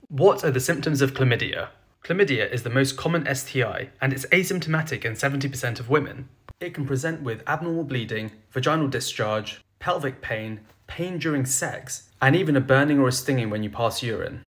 What are the symptoms of chlamydia? Chlamydia is the most common STI and it's asymptomatic in 70% of women. It can present with abnormal bleeding, vaginal discharge, pelvic pain, pain during sex, and even a burning or a stinging when you pass urine.